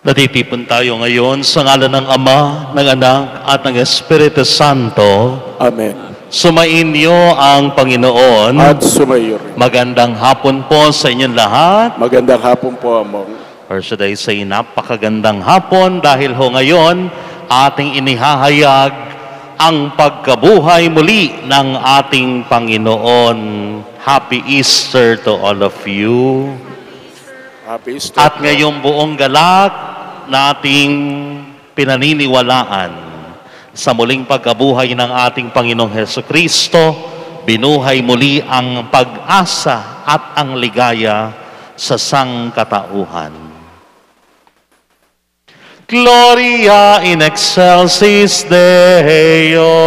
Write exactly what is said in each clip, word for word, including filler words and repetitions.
Natitipon tayo ngayon sa ngalan ng Ama, ng Anak, at ng Espiritu Santo. Amen. Sumainyo ang Panginoon. At sumayo rin. Magandang hapon po sa inyong lahat. Magandang hapon po, Among. Or should I say, napakagandang hapon dahil ho ngayon ating inihahayag ang pagkabuhay muli ng ating Panginoon. Happy Easter to all of you. Happy Easter. At ngayong buong galak nating pinaniniwalaan sa muling pagkabuhay ng ating Panginoong Hesukristo, binuhay muli ang pag-asa at ang ligaya sa sangkatauhan. Gloria in excelsis Deo.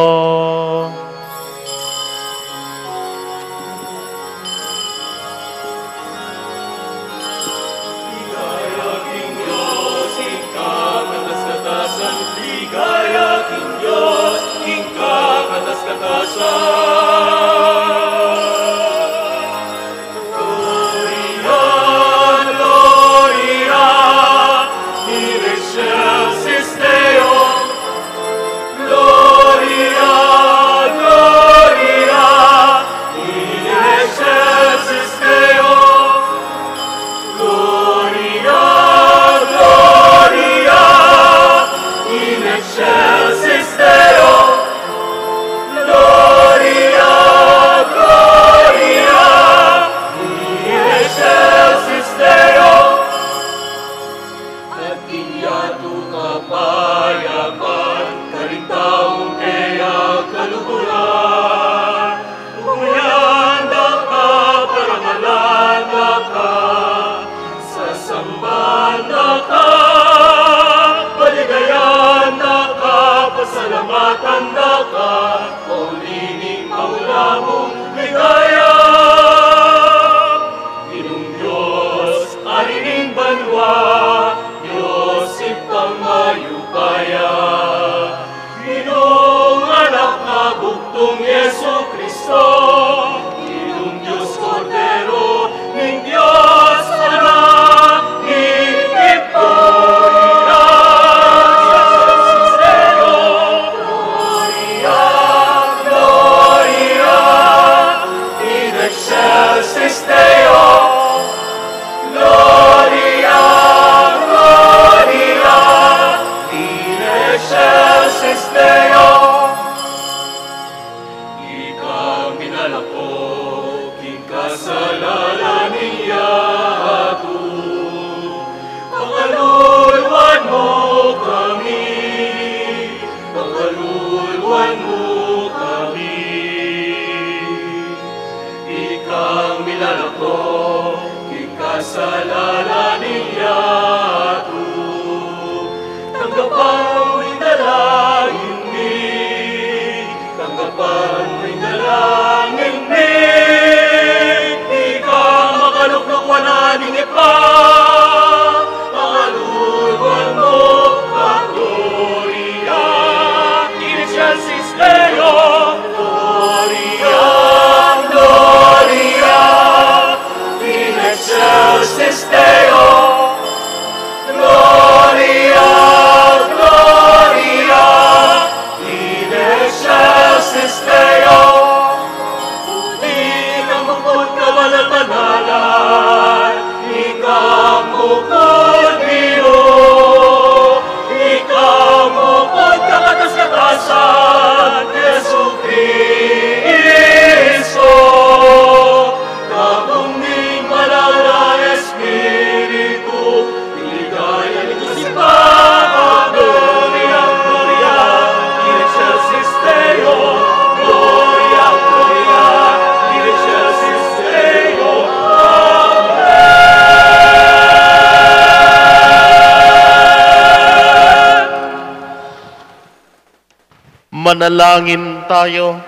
Manalangin tayo.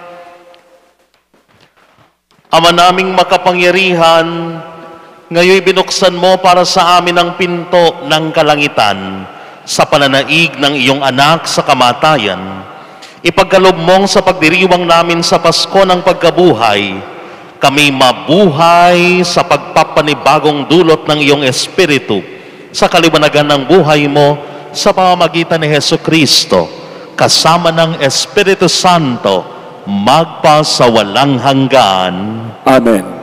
Ama naming makapangyarihan, ngayon binuksan mo para sa amin ang pinto ng kalangitan sa pananaig ng iyong anak sa kamatayan. Ipagkalob mong sa pagdiriwang namin sa Pasko ng pagkabuhay, kami mabuhay sa pagpapanibagong dulot ng iyong Espiritu sa kaliwanagan ng buhay mo sa pamamagitan ni Hesu Kristo, kasama ng Espiritu Santo, magpa sa walang hanggan. Amen.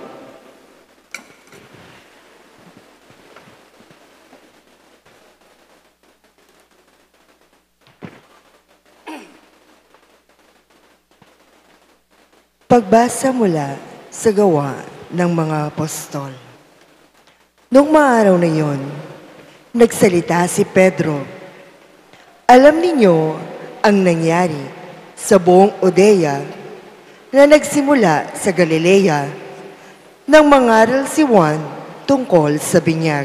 Pagbasa mula sa Gawa ng mga Apostol. Noong mga araw na iyon, nagsalita si Pedro. Alam ninyo ang nangyari sa buong Judea na nagsimula sa Galilea nang mangaral si Juan tungkol sa binyag.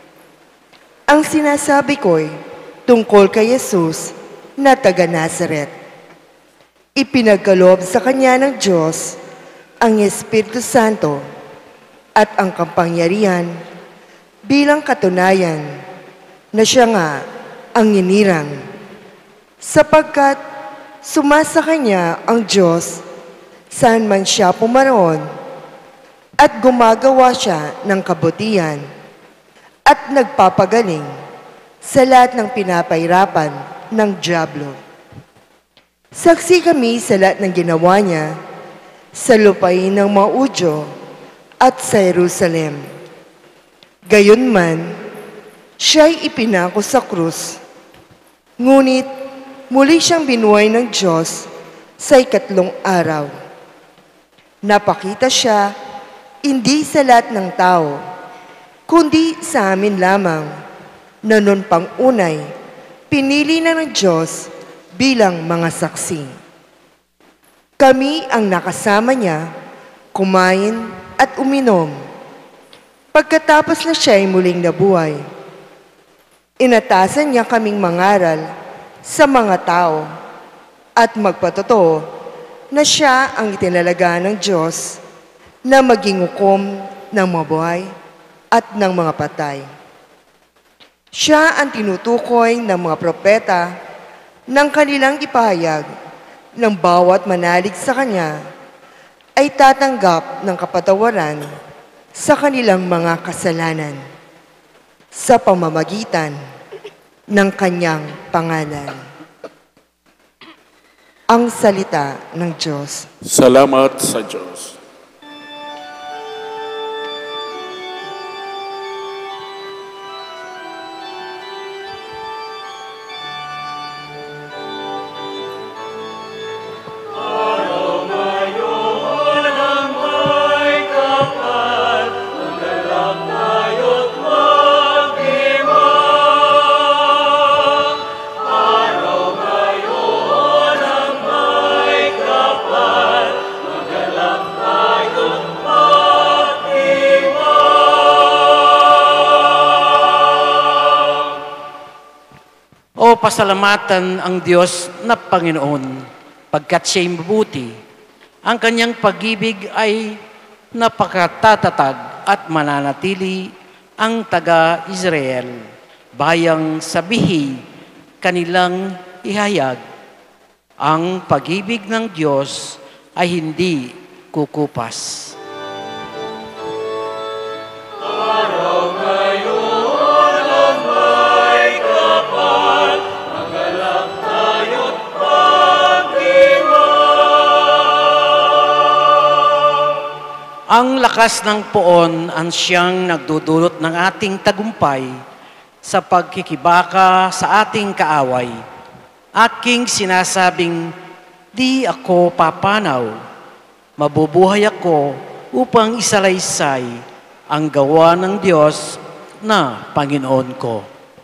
Ang sinasabi ko'y tungkol kay Jesus na taga Nazaret. Ipinagkaloob sa kanya ng Diyos ang Espiritu Santo at ang kapangyarihan bilang katunayan na siya nga ang inirang, sapagkat sumasa kanya ang Diyos saan man siya pumaroon at gumagawa siya ng kabutihan at nagpapagaling sa lahat ng pinapahirapan ng dyablo. Saksi kami sa lahat ng ginawa niya sa lupain ng mga Udyo at sa Jerusalem. Gayunman, siya'y ipinako sa krus, ngunit muli siyang binuhay ng Diyos sa ikatlong araw. Napakita siya hindi sa lahat ng tao, kundi sa amin lamang na noon pang unay, pinili na ng Diyos bilang mga saksi. Kami ang nakasama niya, kumain at uminom. Pagkatapos na siya ay muling nabuhay, inatasan niya kaming mangaral sa mga tao at magpatotoo na siya ang itinalaga ng Diyos na maging hukom ng mga buhay at ng mga patay. Siya ang tinutukoy ng mga propeta ng kanilang ipahayag ng bawat manalig sa Kanya ay tatanggap ng kapatawaran sa kanilang mga kasalanan sa pamamagitan ng Kanyang pangalan. Ang salita ng Diyos. Salamat sa Diyos. O pasalamatan ang Diyos na Panginoon, pagkat siya'y mabuti. Ang kanyang pag-ibig ay napakatatag at mananatili ang taga-Israel. Bayang sabihi, kanilang ihayag. Ang pag-ibig ng Diyos ay hindi kukupas. Ang lakas ng poon ang siyang nagdudulot ng ating tagumpay sa pagkikibaka sa ating kaaway. Aking sinasabing, di ako papanaw. Mabubuhay ako upang isalaysay ang gawa ng Diyos na Panginoon ko.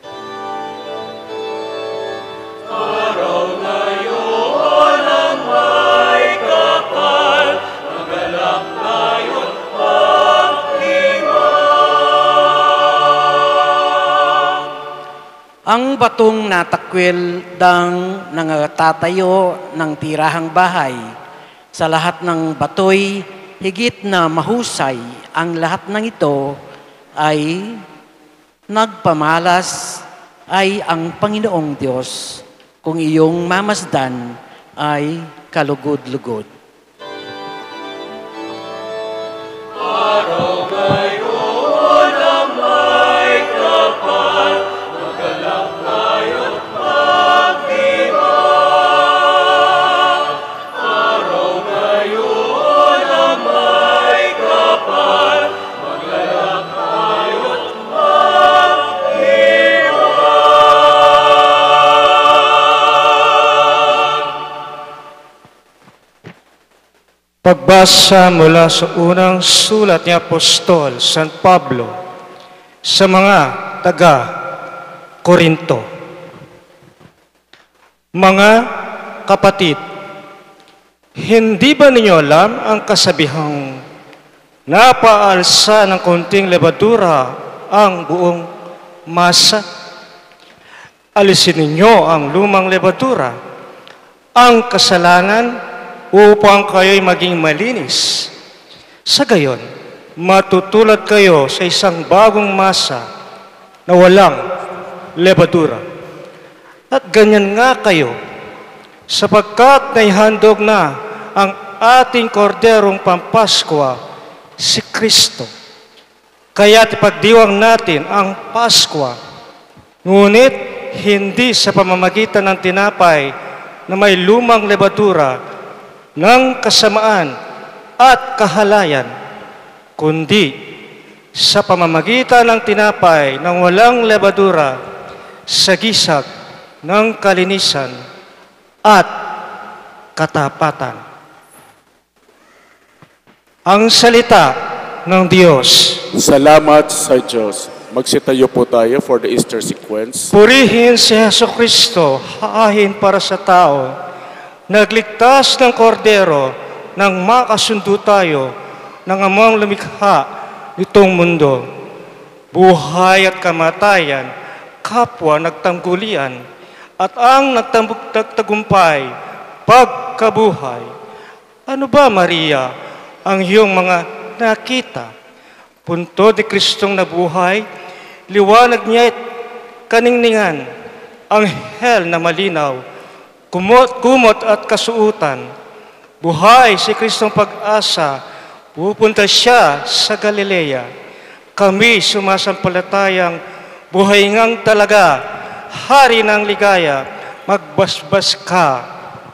Ang batong natakwil ng nangatatayo ng tirahang bahay. Sa lahat ng batoy, higit na mahusay ang lahat ng ito ay nagpamalas ay ang Panginoong Diyos. Kung iyong mamasdan ay kalugod-lugod. Araw ngayon ang may kapal. Pagbasa mula sa unang sulat ni Apostol San Pablo sa mga taga-Korinto. Mga kapatid, hindi ba ninyo alam ang kasabihang napaalsa ng konting lebadura ang buong masa? Alisin ninyo ang lumang lebadura, ang kasalanan, upang kayo'y maging malinis. Sa gayon, matutulad kayo sa isang bagong masa na walang lebadura. At ganyan nga kayo, sapagkat naihandog na ang ating korderong pampaskwa, si Kristo. Kaya't ipagdiwang natin ang Paskwa, ngunit hindi sa pamamagitan ng tinapay na may lumang lebadura ng kasamaan at kahalayan, kundi sa pamamagitan ng tinapay ng walang lebadura sa gisag ng kalinisan at katapatan. Ang salita ng Diyos. Salamat sa Diyos. Magsitayo po tayo for the Easter sequence. Purihin si Jesucristo, haahin para sa tao, nagligtas ng kordero nang makasundo tayo ng amang lumikha nitong mundo. Buhay at kamatayan, kapwa nagtanggulian, at ang nagtagumpay, pagkabuhay. Ano ba, Maria, ang iyong mga nakita? Punto ni Kristong nabuhay, liwanag niya at kaningningan, anghel na malinaw, kumot, kumot at kasuutan. Buhay si Kristong pag-asa, pupunta siya sa Galilea. Kami sumasampalatayang buhay ngang talaga, hari ng ligaya, magbasbas ka.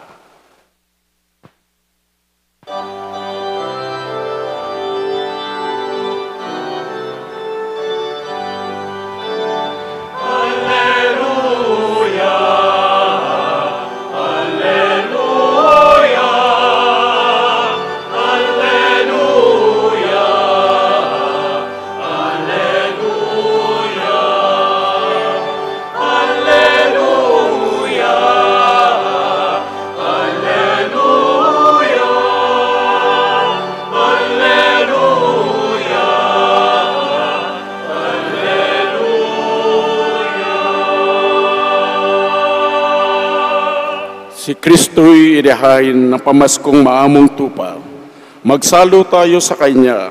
Si Kristo'y inihain ng pamaskong maamong tupa. Magsalo tayo sa Kanya.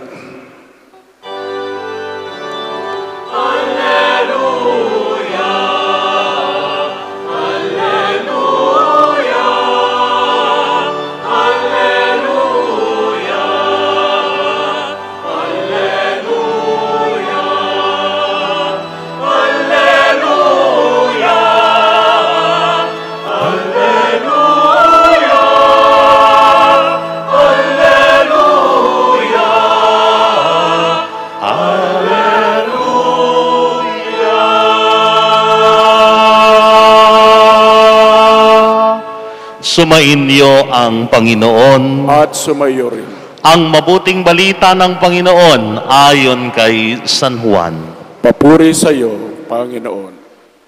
Sumainyo ang Panginoon. At sumayo rin. Ang mabuting balita ng Panginoon ayon kay San Juan. Papuri sa iyo, Panginoon.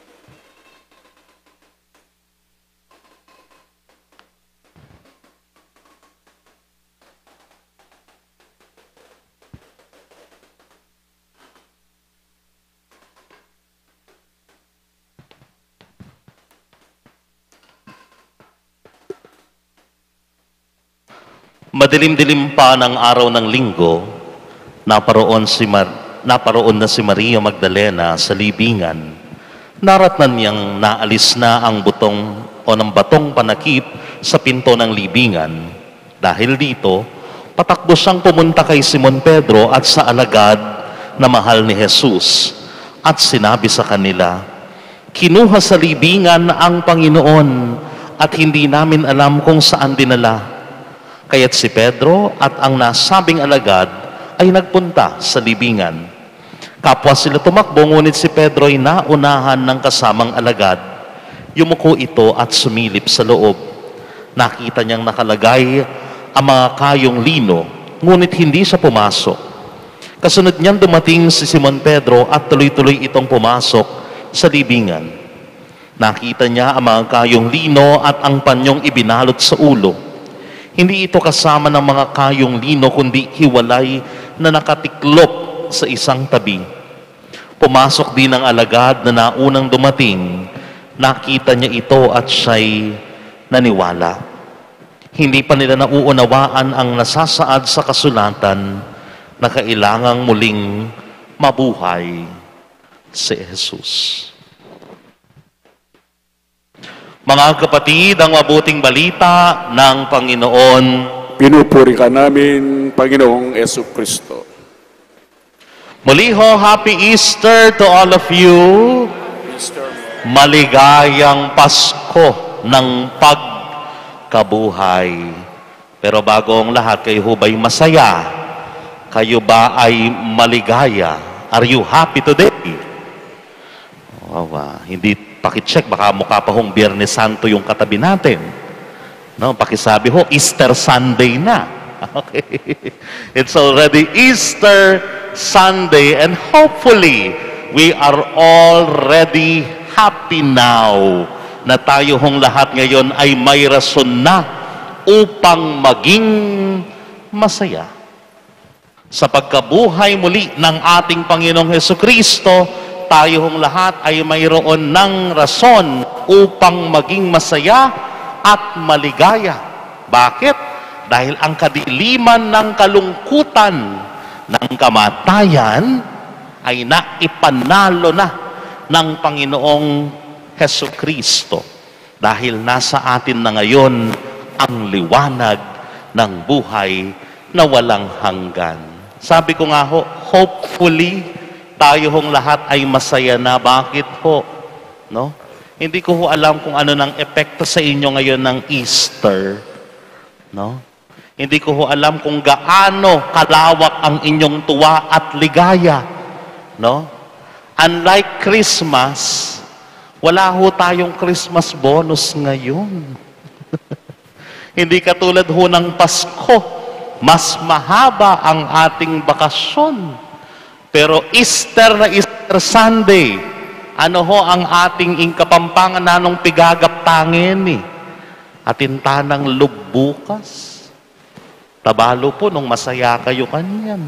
Madilim-dilim pa ng araw ng linggo, naparoon, si Mar- naparoon na si Maria Magdalena sa libingan. Naratnan niyang naalis na ang butong o ng batong panakip sa pinto ng libingan. Dahil dito, patakbo siyang pumunta kay Simon Pedro at sa alagad na mahal ni Jesus at sinabi sa kanila, "Kinuha sa libingan ang Panginoon at hindi namin alam kung saan dinala." Kaya't si Pedro at ang nasabing alagad ay nagpunta sa libingan. Kapwa sila tumakbo, ngunit si Pedro ay naunahan ng kasamang alagad. Yumuko ito at sumilip sa loob. Nakita niyang nakalagay ang mga kayong lino, ngunit hindi siya pumasok. Kasunod niyan dumating si Simon Pedro at tuloy-tuloy itong pumasok sa libingan. Nakita niya ang mga kayong lino at ang panyong ibinalot sa ulo. Hindi ito kasama ng mga kayong lino kundi hiwalay na nakatiklop sa isang tabi. Pumasok din ang alagad na naunang dumating. Nakita niya ito at siya'y naniwala. Hindi pa nila nauunawaan ang nasasaad sa kasulatan na kailangang muling mabuhay si Jesus. Mga kapatid, ang mabuting balita ng Panginoon. Pinupuri ka namin, Panginoong Yesu Kristo. Muli ho, Happy Easter to all of you. Maligayang Pasko ng pagkabuhay. Pero bago ang lahat, kayo ho ba'y masaya? Kayo ba ay maligaya? Are you happy today? Wow, uh, hindi pakicheck, baka mukha pa hong Biyernes Santo yung katabi natin. No, pakisabi ho, Easter Sunday na. Okay. It's already Easter Sunday and hopefully we are already happy now na tayo hong lahat ngayon ay may rason na upang maging masaya. Sa pagkabuhay muli ng ating Panginoong Hesukristo, tayo hong lahat ay mayroon ng rason upang maging masaya at maligaya. Bakit? Dahil ang kadiliman ng kalungkutan ng kamatayan ay naipanalo na ng Panginoong Hesukristo. Dahil nasa atin na ngayon ang liwanag ng buhay na walang hanggan. Sabi ko nga ho, hopefully, tayo hong lahat ay masaya na. Bakit ho? No? Hindi ko ho alam kung ano ng epekto sa inyo ngayon ng Easter. No? Hindi ko ho alam kung gaano kalawak ang inyong tuwa at ligaya. No? Unlike Christmas, wala ho tayong Christmas bonus ngayon. Hindi katulad ho ng Pasko. Mas mahaba ang ating bakasyon. Pero Easter na Easter Sunday, ano ho ang ating ingkapampangan na nung pigagaptangin eh? Atintanang lugbukas. Tabalo po nung masaya kayo kanyan.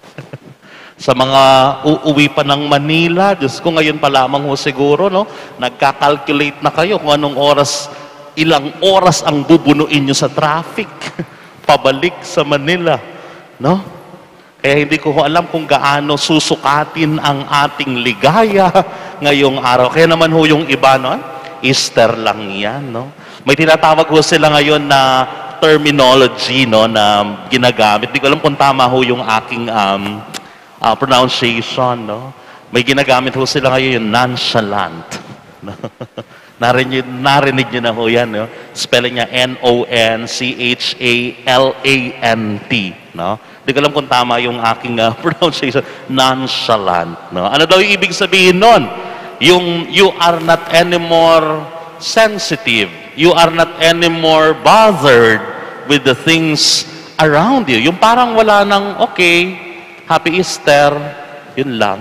Sa mga uuwi pa ng Manila, Diyos ko ngayon pa lamang ho siguro, no? Nagkakalculate na kayo kung anong oras, ilang oras ang bubunuin nyo sa traffic. Pabalik sa Manila, no? Kaya hindi ko alam kung gaano susukatin ang ating ligaya ngayong araw. Kaya naman ho yung iba, no? Easter lang yan, no? May tinatawag ho sila ngayon na terminology, no, na ginagamit. Hindi ko alam kung tama ho yung aking um, uh, pronunciation, no? May ginagamit ho sila ngayon yung nonchalant. No? Narinig, narinig nyo na ho yan, no? Spelling niya N O N C H A L A N T, no? Hindi ko alam kung tama yung aking uh, pronunciation, nonchalant, no? Ano daw yung ibig sabihin nun? Yung you are not anymore sensitive. You are not anymore bothered with the things around you. Yung parang wala nang, okay, Happy Easter, yun lang.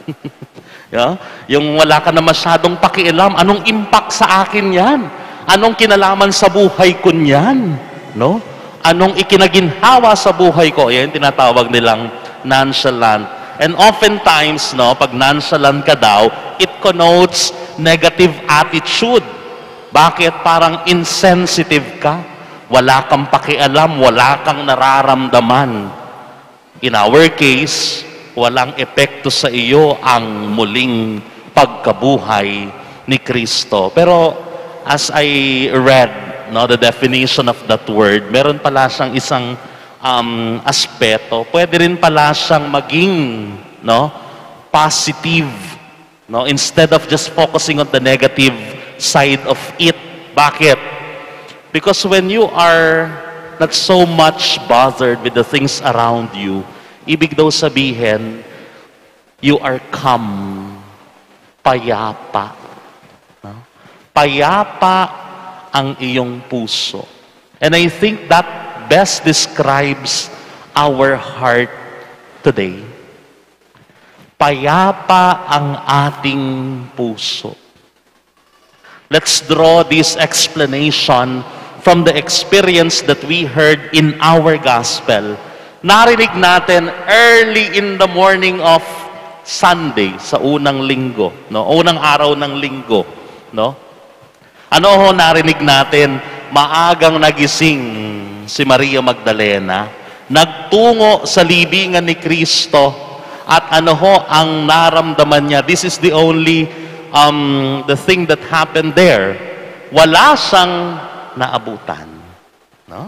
Yeah? Yung wala ka na masyadong pakialam, anong impact sa akin yan? Anong kinalaman sa buhay ko niyan? No? Anong ikinaginhawa sa buhay ko? Yan tinatawag nilang nonchalant. And oftentimes, no, pag nonchalant ka daw, it connotes negative attitude. Bakit? Parang insensitive ka. Wala kang pakialam, wala kang nararamdaman. In our case, walang epekto sa iyo ang muling pagkabuhay ni Kristo. Pero as I read, no, the definition of that word, meron pala siyang isang um, aspeto. Pwede rin pala siyang maging, no, positive, no, instead of just focusing on the negative side of it. Bakit? Because when you are not so much bothered with the things around you, ibig daw sabihin, you are calm, payapa. No? Payapa ang iyong puso. And I think that best describes our heart today? Payapa ang ating puso. Let's draw this explanation from the experience that we heard in our gospel. Narinig natin early in the morning of Sunday, sa unang linggo, no? Unang araw ng linggo, no? Ano ho narinig natin? Maagang nagising si Maria Magdalena, nagtungo sa libingan ni Kristo, at ano ho ang naramdaman niya? This is the only um, the thing that happened there. Wala siyang naabutan. No?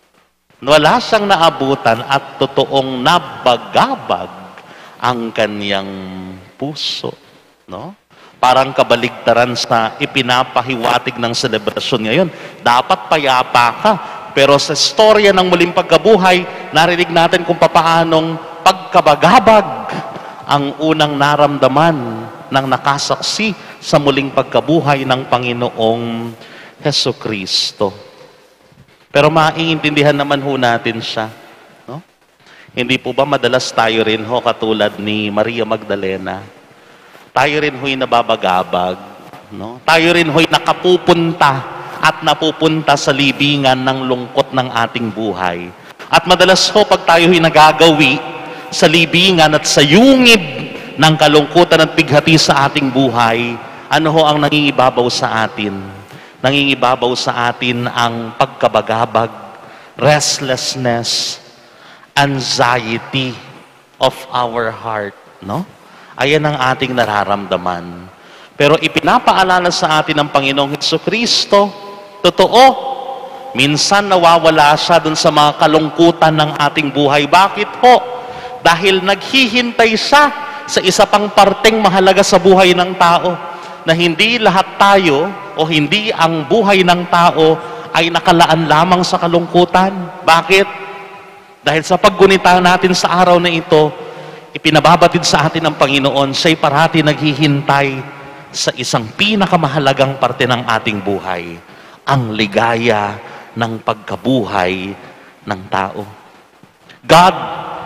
Wala siyang naabutan at totoong nabagabag ang kanyang puso. No? Parang kabaligtaran sa ipinapahiwatig ng selebrasyon ngayon. Dapat payapa ka. Pero sa istorya ng muling pagkabuhay, narinig natin kung papaanong pagkabagabag ang unang naramdaman ng nakasaksi sa muling pagkabuhay ng Panginoong Hesukristo. Pero maiintindihan naman ho natin siya. No? Hindi po ba madalas tayo rin ho katulad ni Maria Magdalena? Tayo rin ho'y nababagabag. No? Tayo rin ho'y nakapupunta at napupunta sa libingan ng lungkot ng ating buhay. At madalas ho, pag tayo'y nagagawi sa libingan at sa yungib ng kalungkutan at bighati sa ating buhay, ano ho ang nangingibabaw sa atin? Nangingibabaw sa atin ang pagkabagabag, restlessness, anxiety of our heart. No? Ayan ang ating nararamdaman. Pero ipinapaalala sa atin ng Panginoong Hesukristo, totoo, minsan nawawala siya dun sa mga kalungkutan ng ating buhay. Bakit po? Dahil naghihintay siya sa isa pang parteng mahalaga sa buhay ng tao, na hindi lahat tayo o hindi ang buhay ng tao ay nakalaan lamang sa kalungkutan. Bakit? Dahil sa paggunita natin sa araw na ito, ipinababatid sa atin ng Panginoon, siya'y parati naghihintay sa isang pinakamahalagang parte ng ating buhay, ang ligaya ng pagkabuhay ng tao. God,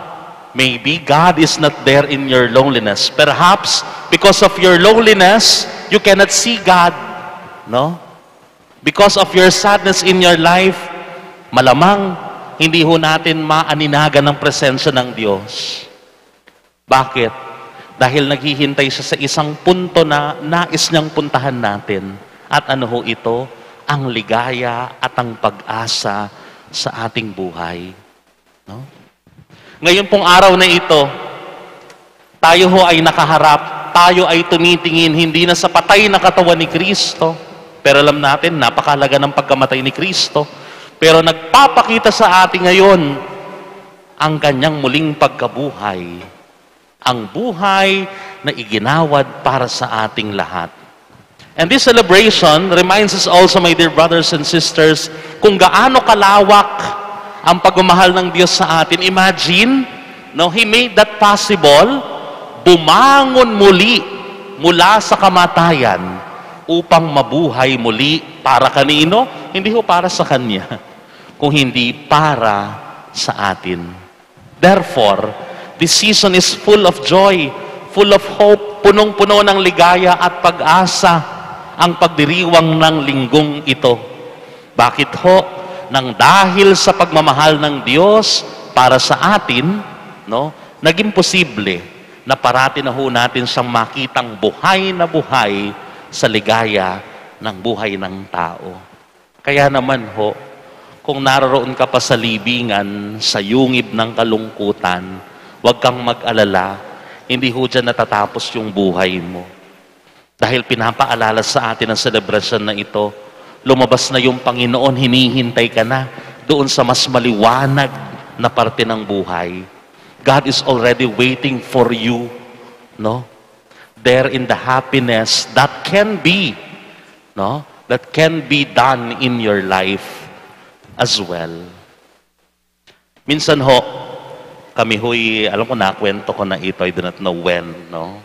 maybe God is not there in your loneliness. Perhaps because of your loneliness, you cannot see God. No? Because of your sadness in your life, malamang hindi ho natin maaninagan ng presensya ng Diyos. Bakit? Dahil naghihintay siya sa isang punto na nais niyang puntahan natin. At ano ho ito? Ang ligaya at ang pag-asa sa ating buhay. No? Ngayon pong araw na ito, tayo ho ay nakaharap, tayo ay tumitingin hindi na sa patay na katawan ni Kristo, pero alam natin, napakahalaga ng pagkamatay ni Kristo, pero nagpapakita sa atin ngayon ang kanyang muling pagkabuhay, ang buhay na iginawad para sa ating lahat. And this celebration reminds us also, my dear brothers and sisters, kung gaano kalawak ang pagmamahal ng Diyos sa atin. Imagine, no, He made that possible, bumangon muli mula sa kamatayan upang mabuhay muli para kanino? Hindi ho para sa Kanya, kung hindi para sa atin. Therefore, this season is full of joy, full of hope, punong-puno ng ligaya at pag-asa ang pagdiriwang ng linggong ito. Bakit ho? Nang dahil sa pagmamahal ng Diyos para sa atin, no, naging posible na parati na ho natin siyang makitang buhay na buhay sa ligaya ng buhay ng tao. Kaya naman ho, kung naroon ka pa sa libingan, sa yungib ng kalungkutan, huwag kang mag-alala, hindi ho dyan natatapos yung buhay mo. Dahil pinapaalala sa atin ang selebrasyon na ito, lumabas na yung Panginoon, hinihintay ka na doon sa mas maliwanag na parte ng buhay. God is already waiting for you, no? There in the happiness that can be, no? That can be done in your life as well. Minsan ho, kami ho'y, alam ko na, kwento ko na ito, I do not know when, no?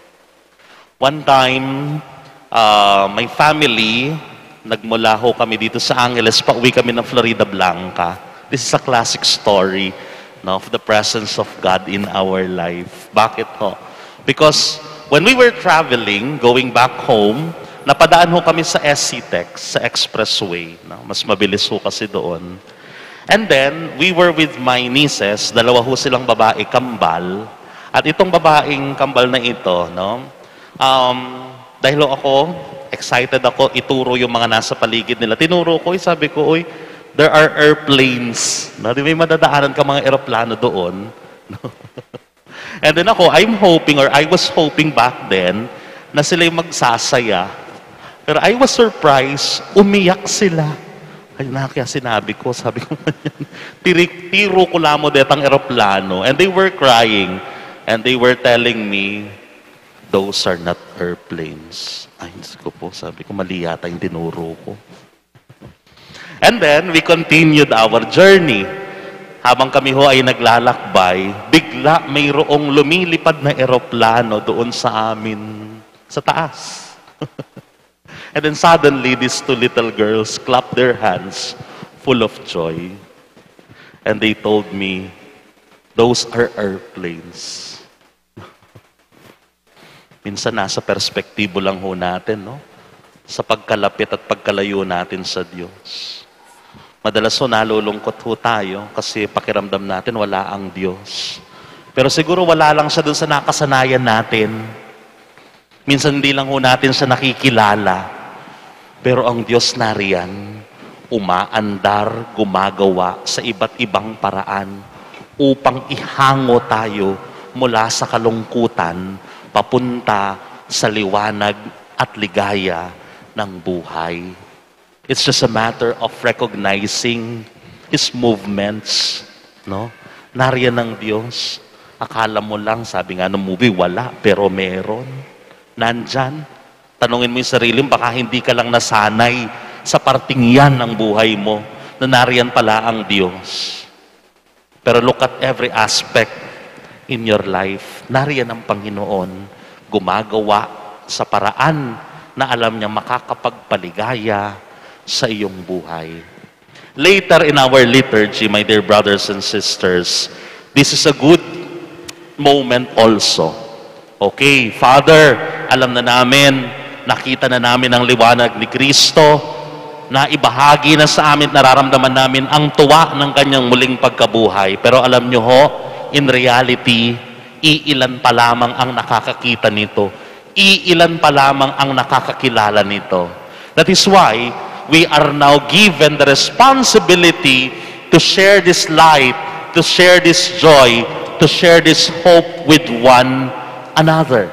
One time, uh, my family, nagmula ho kami dito sa Angeles, pauwi kami ng Florida Blanca. This is a classic story, no, of the presence of God in our life. Bakit ho? Because when we were traveling, going back home, napadaan ho kami sa S C Tex, sa expressway. No? Mas mabilis ho kasi doon. And then, we were with my nieces, dalawa ho silang babae, kambal. At itong babaeng kambal na ito, no, um, dahil ho ako, excited ako, ituro yung mga nasa paligid nila. Tinuro ko, eh, sabi ko, uy, there are airplanes. No? Di may madadaanan ka mga eroplano doon. No? And then ako, I'm hoping, or I was hoping back then, na sila yung magsasaya. Pero I was surprised, umiyak sila. Ay na, kaya sinabi ko, sabi ko, tirik, tiro ko lang mo detang eroplano. And they were crying. And they were telling me, those are not airplanes. Ay, ko po, sabi ko, mali yata yung tinuro ko. And then, we continued our journey. Habang kami ho ay naglalakbay, bigla mayroong lumilipad na eroplano doon sa amin, sa taas. And then suddenly, these two little girls clapped their hands full of joy. And they told me, those are airplanes. Minsan nasa perspektibo lang ho natin, no? Sa pagkalapit at pagkalayo natin sa Diyos. Madalas ho nalulungkot ho tayo kasi pakiramdam natin wala ang Diyos. Pero siguro wala lang siya dun sa nakasanayan natin. Minsan hindi lang ho natin siya nakikilala. Pero ang Diyos nariyan, umaandar, gumagawa sa iba't ibang paraan upang ihango tayo mula sa kalungkutan papunta sa liwanag at ligaya ng buhay. It's just a matter of recognizing His movements. No? Nariyan ng Diyos. Akala mo lang, sabi nga ng movie, wala, pero meron. Nandyan. Tanungin mo yung sarili mo, baka hindi ka lang nasanay sa parting yan ng buhay mo, na nariyan pala ang Diyos. Pero look at every aspect in your life. Nariyan ang Panginoon, gumagawa sa paraan na alam niya makakapagpaligaya sa iyong buhay. Later in our liturgy, my dear brothers and sisters, this is a good moment also. Okay, Father, alam na namin, nakita na namin ang liwanag ni Kristo, na ibahagi na sa amin, nararamdaman namin ang tuwa ng kanyang muling pagkabuhay. Pero alam nyo ho, in reality, iilan pa lamang ang nakakakita nito. Iilan pa lamang ang nakakakilala nito. That is why we are now given the responsibility to share this light, to share this joy, to share this hope with one another.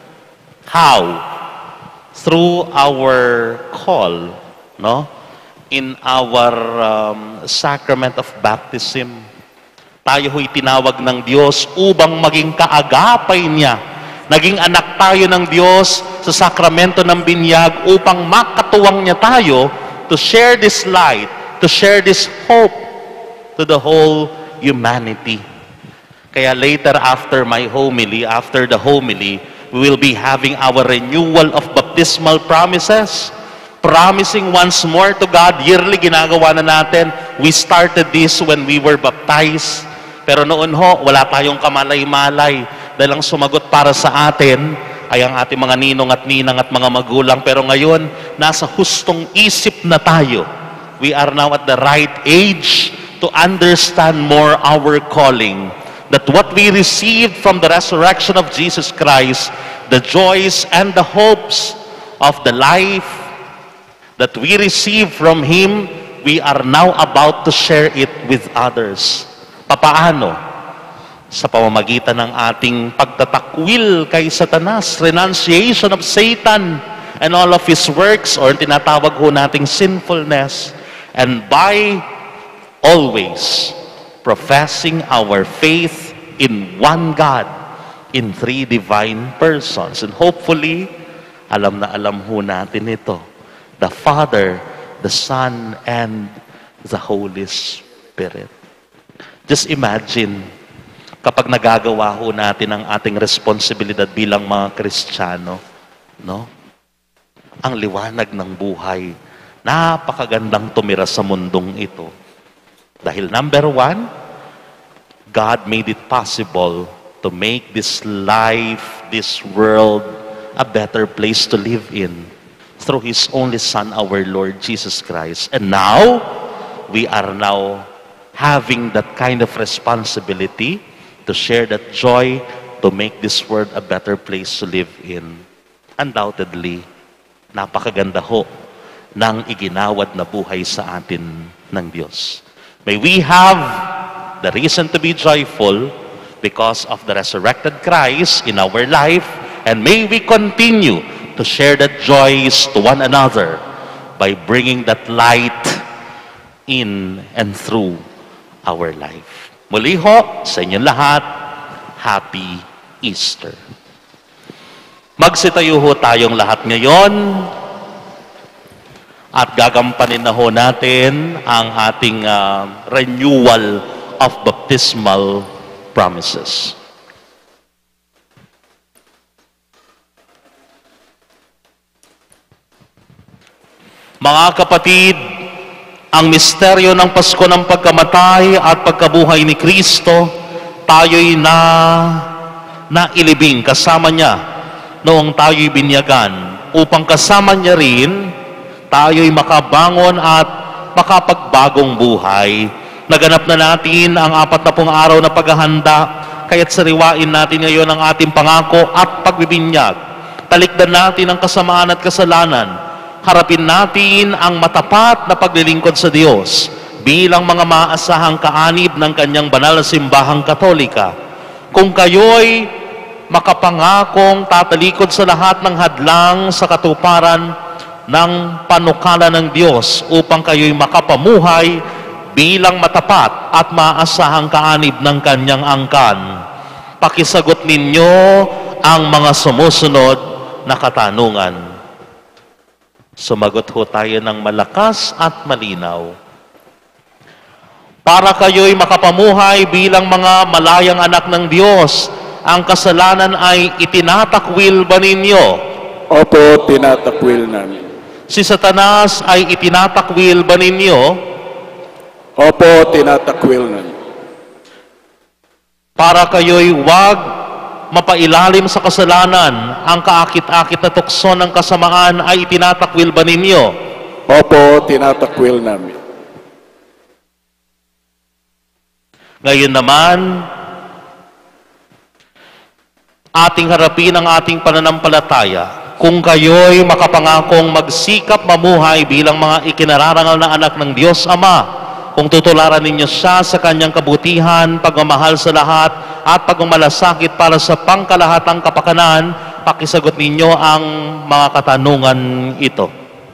How? Through our call, no? In our um, sacrament of baptism. Tayo ho'y tinawag ng Diyos upang maging kaagapay niya. Naging anak tayo ng Diyos sa sakramento ng binyag upang makatuwang niya tayo to share this light, to share this hope to the whole humanity. Kaya later after my homily, after the homily, we will be having our renewal of baptismal promises. Promising once more to God. Yearly ginagawa na natin. We started this when we were baptized. Pero noon ho, wala tayong kamalay-malay. Dahil ang sumagot para sa atin ay ang ating mga ninong at ninang at mga magulang. Pero ngayon, nasa hustong isip na tayo. We are now at the right age to understand more our calling. That what we received from the resurrection of Jesus Christ, the joys and the hopes of the life that we receive from Him, we are now about to share it with others. Papaano? Sa pamamagitan ng ating pagtatakwil kay Satanas, renunciation of Satan and all of his works, or tinatawag ho nating sinfulness, and by always professing our faith in one God, in three divine persons. And hopefully, alam na alam ho natin ito. The Father, the Son, and the Holy Spirit. Just imagine, kapag nagagawa ho natin ang ating responsibilidad bilang mga Kristiyano, no? Ang liwanag ng buhay, napakagandang tumira sa mundong ito. Dahil number one, God made it possible to make this life, this world, a better place to live in through His only Son, our Lord Jesus Christ. And now, we are now having that kind of responsibility to share that joy, to make this world a better place to live in. Undoubtedly, napakaganda ho ng iginawad na buhay sa atin ng Diyos. May we have the reason to be joyful because of the resurrected Christ in our life, and may we continue to share that joys to one another by bringing that light in and through our life. Muli ho, sa inyong lahat, Happy Easter. Magsitayo ho tayong lahat ngayon at gagampanin na ho natin ang ating uh, renewal of baptismal promises. Mga kapatid, ang misteryo ng Pasko ng pagkamatay at pagkabuhay ni Kristo, tayo'y na nailibing kasama niya noong tayo'y binyagan, upang kasama niya rin tayo'y makabangon at makapagbagong buhay. Naganap na natin ang apat na pung araw na paghahanda, kaya't sariwain natin ngayon ang ating pangako at pagbibinyag. Talikdan natin ang kasamaan at kasalanan. Harapin natin ang matapat na paglilingkod sa Diyos bilang mga maasahang kaanib ng kanyang banal na simbahang Katolika. Kung kayo'y makapangakong tatalikod sa lahat ng hadlang sa katuparan ng panukala ng Diyos upang kayo'y makapamuhay bilang matapat at maasahang kaanib ng kanyang angkan, pakisagot ninyo ang mga sumusunod na katanungan. Sumagot ho tayo ng malakas at malinaw. Para kayo'y makapamuhay bilang mga malayang anak ng Diyos, ang kasalanan ay itinatakwil ba ninyo? Opo, tinatakwil namin. Si Satanas ay itinatakwil ba ninyo? Opo, tinatakwil namin. Para kayo'y wag mapailalim sa kasalanan, ang kaakit-akit na tukso ng kasamaan ay itinatakwil ba ninyo? Opo, tinatakwil namin. Ngayon naman, ating harapin ang ating pananampalataya. Kung kayo'y makapangakong magsikap mamuhay bilang mga ikinararangal na anak ng Diyos Ama, kung tutularan ninyo siya sa kanyang kabutihan, pagmamahal sa lahat, at pagmamalasakit para sa pangkalahatang kapakanan, pakisagot ninyo ang mga katanungan ito.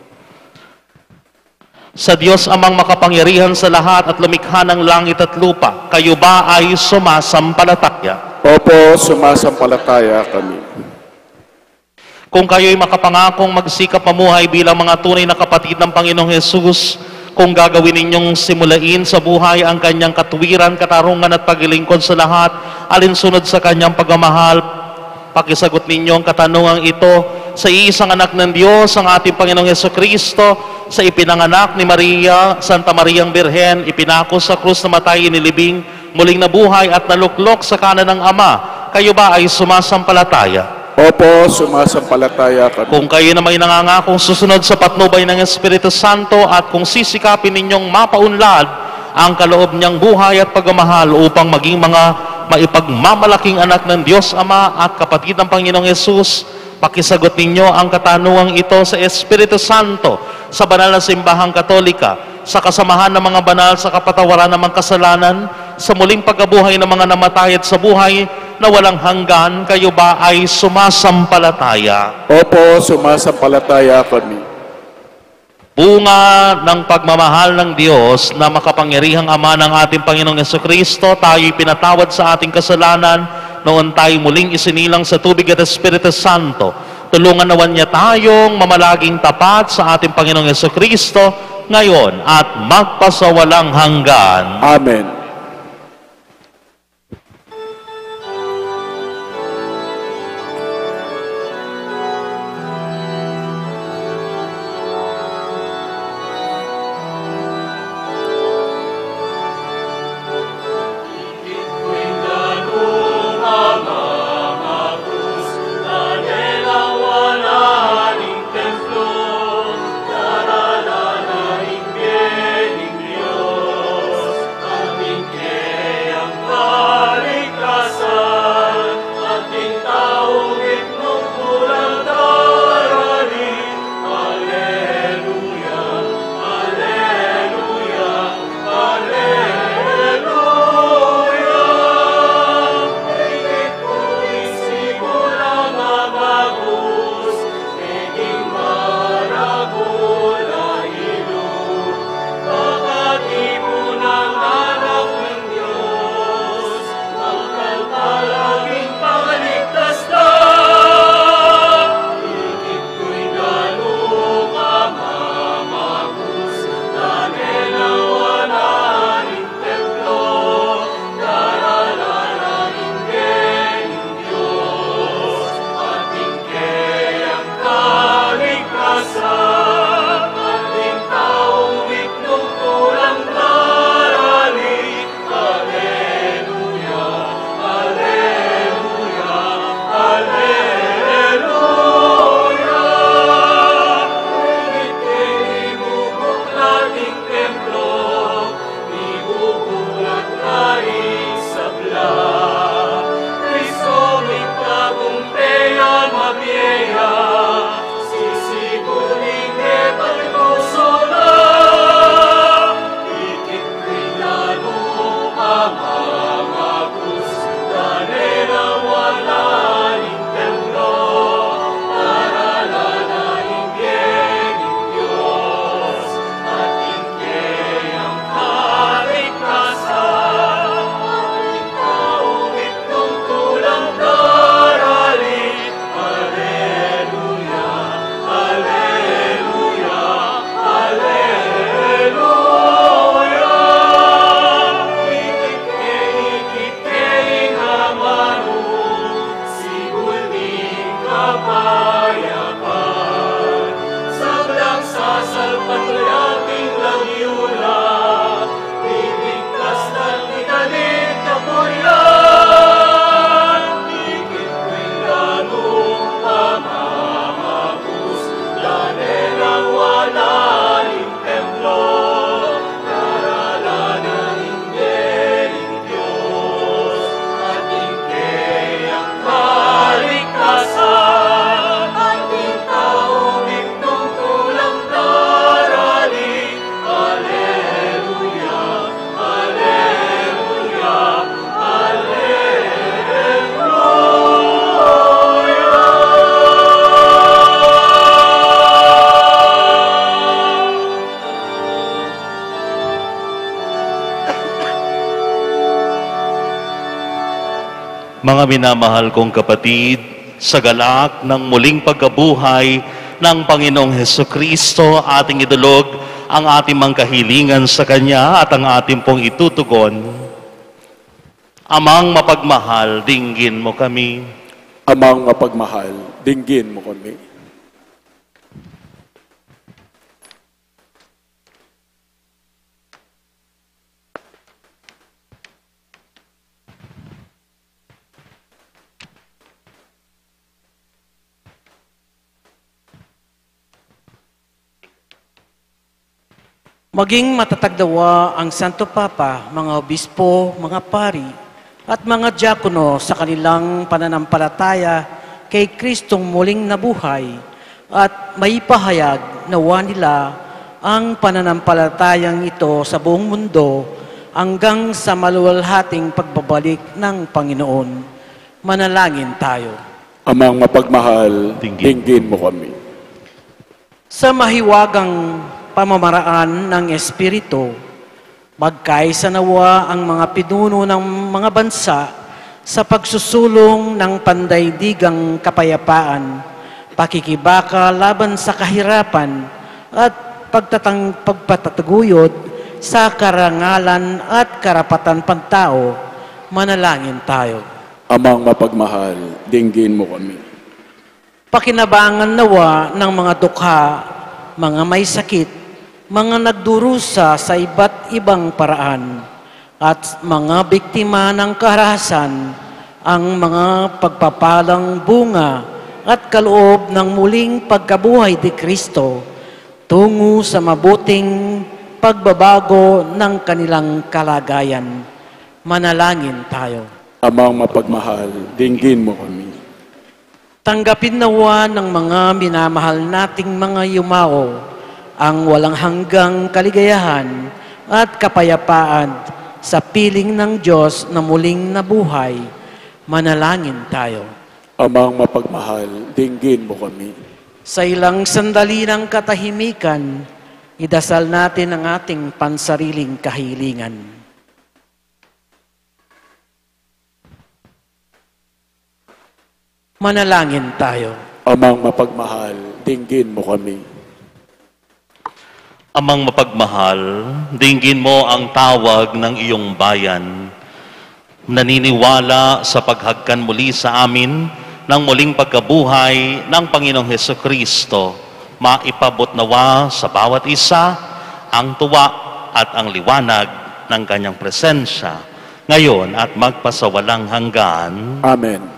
Sa Diyos Amang makapangyarihan sa lahat at lumikha ng langit at lupa, kayo ba ay sumasampalataya? Opo, sumasampalataya kami. Kung kayo'y makapangakong magsikap mamuhay bilang mga tunay na kapatid ng Panginoong Hesus, kung gagawin ninyong simulain sa buhay ang kanyang katwiran, katarungan at paglilingkod sa lahat, alinsunod sa kanyang pagmamahal, pakisagot ninyo ang katanungang ito. Sa iisang anak ng Diyos, ang ating Panginoong Hesukristo, sa ipinanganak ni Maria, Santa Mariang Birhen, ipinako sa krus na matay, inilibing, muling nabuhay at naluklok sa kanan ng Ama, kayo ba ay sumasampalataya? Opo, sumasampalataya kami. Kung kayo na may nangangakong susunod sa patnubay ng Espiritu Santo at kung sisikapin ninyong mapaunlad ang kaloob niyang buhay at pagmamahal upang maging mga maipagmamalaking anak ng Diyos Ama at kapatid ng Panginoong Hesus, pakisagot ninyo ang katanungang ito sa Espiritu Santo, sa banal na simbahang Katolika, sa kasamahan ng mga banal sa kapatawaran ng mga kasalanan, sa muling pagkabuhay ng mga namatay at sa buhay na walang hanggan, kayo ba ay sumasampalataya? Opo, sumasampalataya kami. Bunga ng pagmamahal ng Diyos na makapangyarihang Ama ng ating Panginoong Hesukristo, tayo'y pinatawad sa ating kasalanan noon tayo muling isinilang sa tubig at Espiritu Santo. Tulungan nawan niya tayong mamalaging tapat sa ating Panginoong Hesukristo ngayon at magpasawalang hanggan. Amen. Mga minamahal kong kapatid, sa galak ng muling pagkabuhay ng Panginoong Hesukristo, ating idulog ang ating mga kahilingan sa Kanya at ang ating pong itutugon. Amang mapagmahal, dinggin mo kami. Amang mapagmahal, dinggin mo kami. Maging matatagdawa ang Santo Papa, mga obispo, mga pari, at mga diakono sa kanilang pananampalataya kay Kristong muling nabuhay at may pahayag nawa nila ang pananampalatayang ito sa buong mundo hanggang sa maluwalhating pagbabalik ng Panginoon. Manalangin tayo. Amang mapagmahal, Dinggin. dinggin mo kami. Sa mahiwagang pamamaraan ng Espiritu, magkaisa nawa ang mga pinuno ng mga bansa sa pagsusulong ng pandaigdigang kapayapaan, pakikibaka laban sa kahirapan at pagtatang pagpatataguyod sa karangalan at karapatan pantao. Manalangin tayo. Amang mapagmahal, dinggin mo kami. Pakinabangan nawa ng mga dukha, mga may sakit, mga nagdurusa sa iba't ibang paraan, at mga biktima ng karahasan, ang mga pagpapalang bunga at kaloob ng muling pagkabuhay ni Kristo tungo sa mabuting pagbabago ng kanilang kalagayan. Manalangin tayo. Amang mapagmahal, dinggin mo kami. Tanggapin nawa ng mga minamahal nating mga yumao ang walang hanggang kaligayahan at kapayapaan sa piling ng Diyos na muling nabuhay. Manalangin tayo. Amang mapagmahal, dinggin mo kami. Sa ilang sandali ng katahimikan, idasal natin ang ating pansariling kahilingan. Manalangin tayo. Amang mapagmahal, dinggin mo kami. Amang mapagmahal, dinggin mo ang tawag ng iyong bayan. Naniniwala sa paghagkan muli sa amin ng muling pagkabuhay ng Panginoong Hesukristo, maipabot nawa sa bawat isa ang tuwa at ang liwanag ng kanyang presensya, ngayon at magpasawalang hanggan. Amen.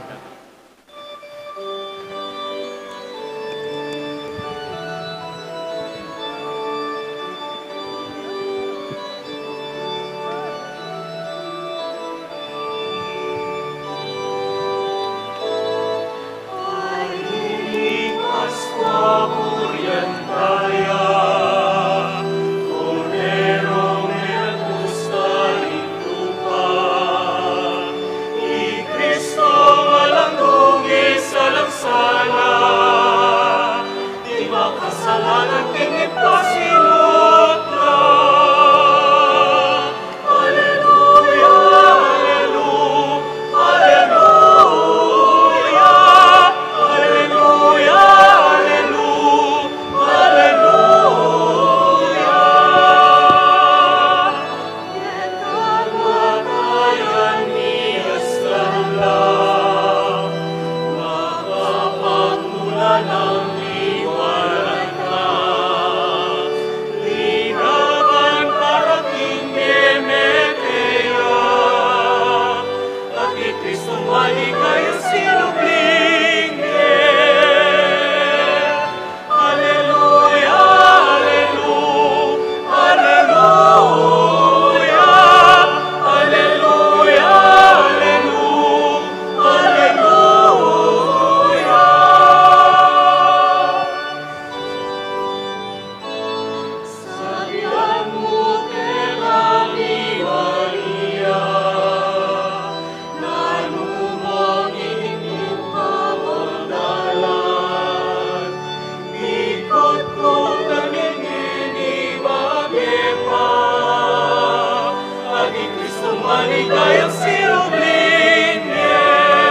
Maligayang sinubling niya.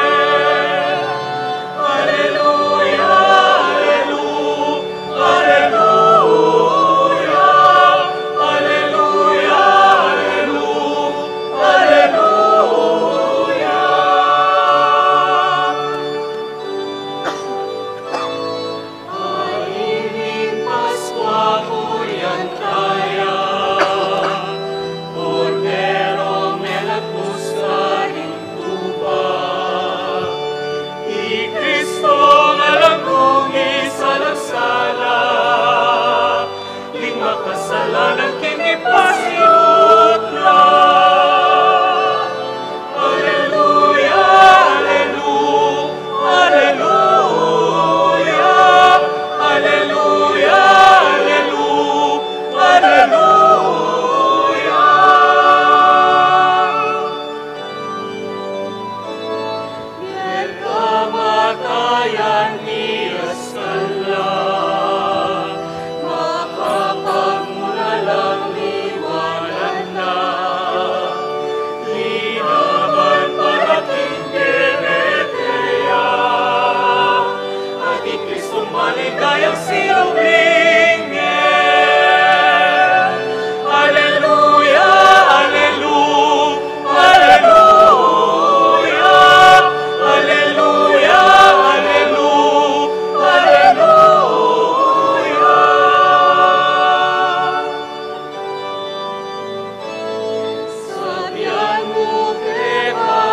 Kristong maligayang sinubing niya. Alleluia, alleluia, alleluia, alleluia, alleluia, alleluia. Sabihan mo kay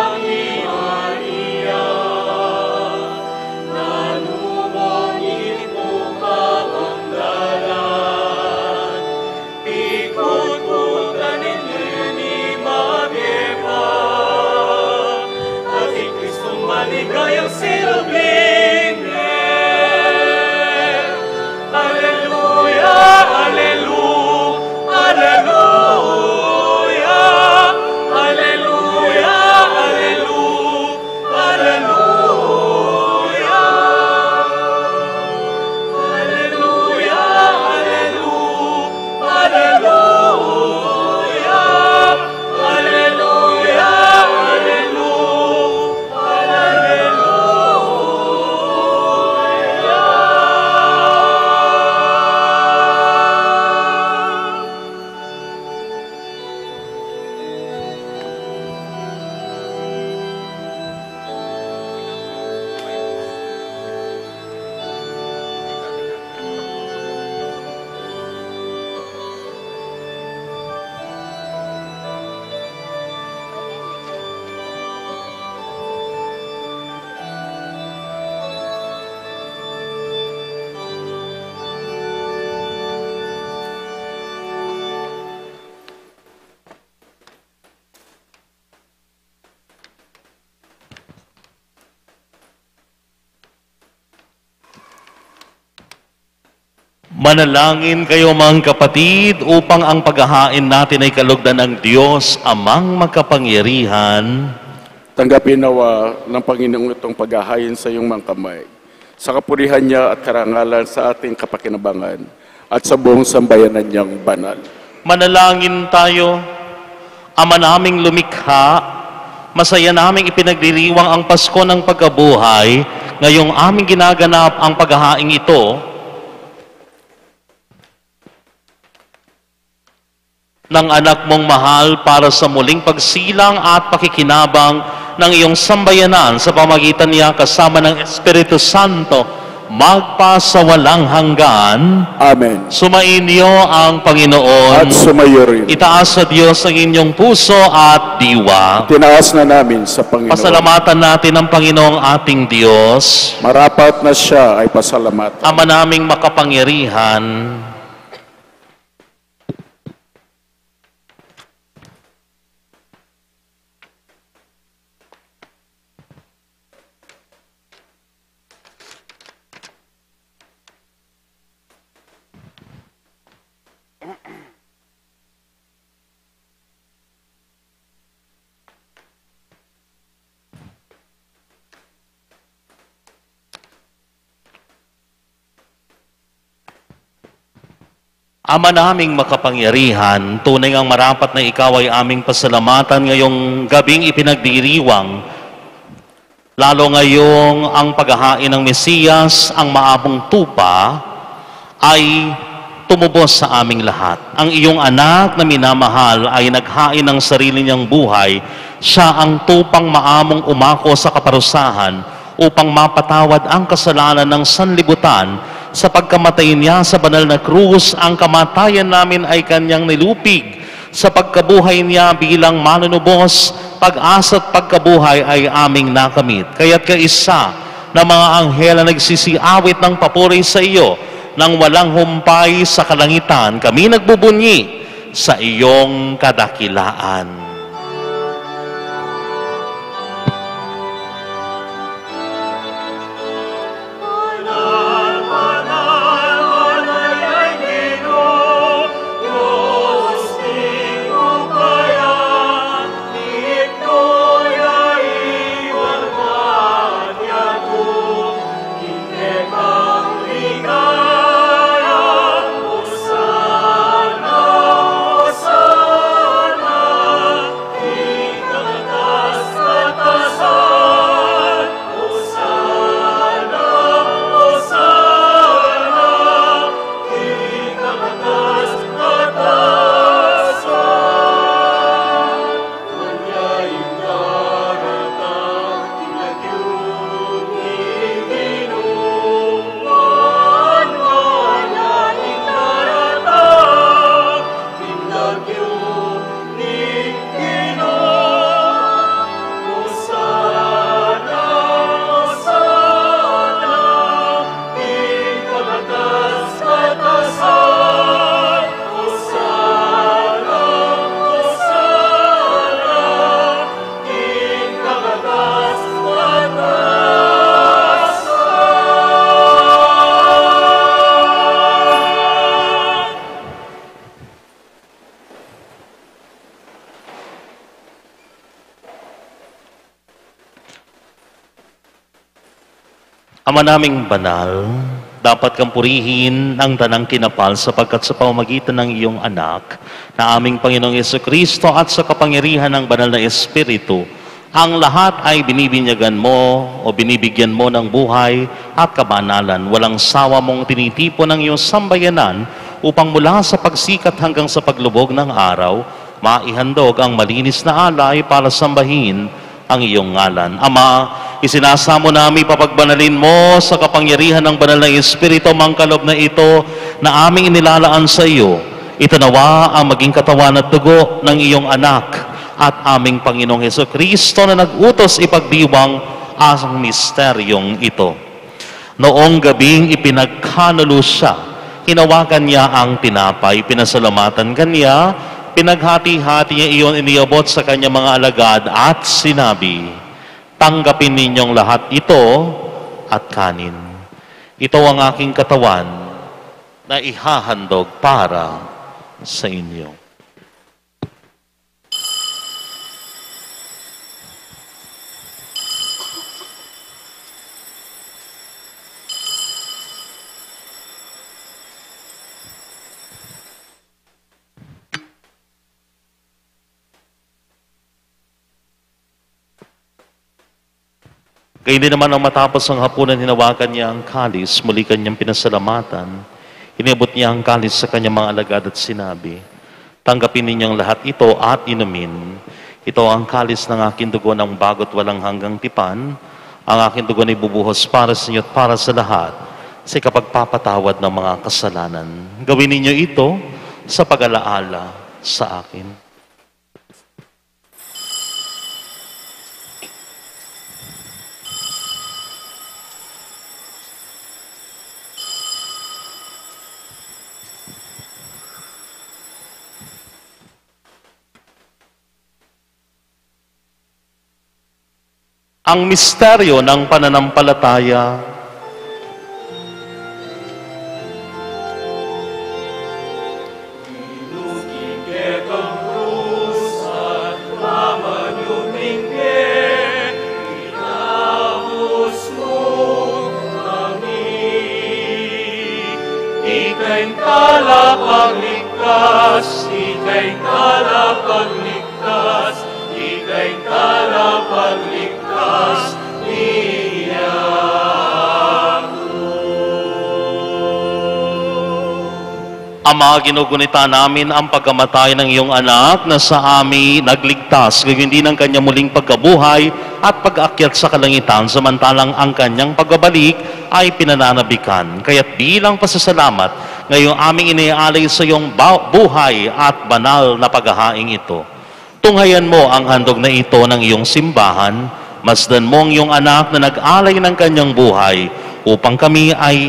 Maria, nanumangit mo kabandalan, pikot-putan ni Mabepa, at si Kristong maligayang sinubing niya. Alleluia, alleluia, alleluia, alleluia, alleluia, alleluia. Alleluia, alleluia, alleluia, alleluia, alleluia, alleluia. Manalangin kayo mga kapatid upang ang paghahain natin ay kalugdan ng Diyos amang makapangyarihan. Tanggapin nawa ng Panginoong itong paghahain sa iyong mga kamay, sa kapurihan niya at karangalan sa ating kapakinabangan at sa buong sambayanan niyang banal. Manalangin tayo. Ama naming lumikha, masaya naming ipinagdiriwang ang Pasko ng pagkabuhay, ngayong aming ginaganap ang paghahaing ito ng anak mong mahal para sa muling pagsilang at pakikinabang ng iyong sambayanan sa pamagitan niya kasama ng Espiritu Santo magpasawalang hanggan. Amen. Sumainyo ang Panginoon. At sumayo rin. Itaas sa Diyos ang inyong puso at diwa. Tinaas na namin sa Panginoon. Pasalamatan natin ang Panginoong ating Diyos. Marapat na siya ay pasalamatan. Ama naming makapangyarihan, Ama naming makapangyarihan, tunay ngang marapat na ikaw ay aming pasalamatan ngayong gabing ipinagdiriwang, lalo ngayong ang paghahain ng Mesiyas, ang maabong tupa, ay tumubos sa aming lahat. Ang iyong anak na minamahal ay naghain ng sarili niyang buhay. Siya ang tupang maamong umako sa kaparusahan upang mapatawad ang kasalanan ng sanlibutan. Sa pagkamatay niya sa banal na krus, ang kamatayan namin ay kanyang nilupig. Sa pagkabuhay niya bilang manunubos, pag-asa at pagkabuhay ay aming nakamit. Kaya't kaisa na mga anghel na nagsisiawit ng papuri sa iyo, nang walang humpay sa kalangitan, kami nagbubunyi sa iyong kadakilaan. Hosanna, Hosanna. Ama naming banal, dapat kang purihin ang tanang kinapal sapagkat sa pamamagitan ng iyong anak na aming Panginoong Jesucristo at sa kapangyarihan ng banal na Espiritu, ang lahat ay binibinyagan mo o binibigyan mo ng buhay at kabanalan. Walang sawa mong tinitipon ng iyong sambayanan upang mula sa pagsikat hanggang sa paglubog ng araw, maihandog ang malinis na alay para sambahin ang iyong ngalan. Ama, isinasamo namin papagbanalin mo sa kapangyarihan ng banal na Espiritu ang kalob na ito na aming inilalaan sa iyo. Ito nawa ang maging katawan at dugo ng iyong anak at aming Panginoong Jesucristo na nag-utos ipagdiwang ang misteryong ito. Noong gabing ipinagkanulo siya, hinawakan niya ang tinapay, pinasalamatan kanya, pinaghati-hati niya iyon, iniabot sa kanyang mga alagad at sinabi, tanggapin ninyong lahat ito at kanin. Ito ang aking katawan na ihahandog para sa inyo. Gayun din naman ang matapos ang hapunan, hinawakan niya ang kalis, muli kanyang pinasalamatan. Inabot niya ang kalis sa kanyang mga alagad at sinabi, tanggapin ninyong lahat ito at inumin. Ito ang kalis ng aking dugo ng bago't walang hanggang tipan. Ang aking dugo ay bubuhos para sa inyo at para sa lahat sa kapagpapatawad ng mga kasalanan. Gawin ninyo ito sa pag-alaala sa akin. Ang misteryo ng pananampalataya. Inukikit ang krus at mamanyumingge, inahos mo kami. Ika'y talapagligtas, ika'y talapagligtas, ika'y talapagligtas. Ama, ginugunita namin ang pagkamatay ng iyong anak na sa amin nagligtas, gayon din ang kanyang muling pagkabuhay at pag-akyat sa kalangitan, samantalang ang kanyang pagbabalik ay pinananabikan. Kaya't bilang pasasalamat, ngayong aming iniaalay sa iyong buhay at banal na paghahaing ito. Tunghayan mo ang handog na ito ng iyong simbahan, masdan mo ang iyong anak na nag-alay ng kanyang buhay upang kami ay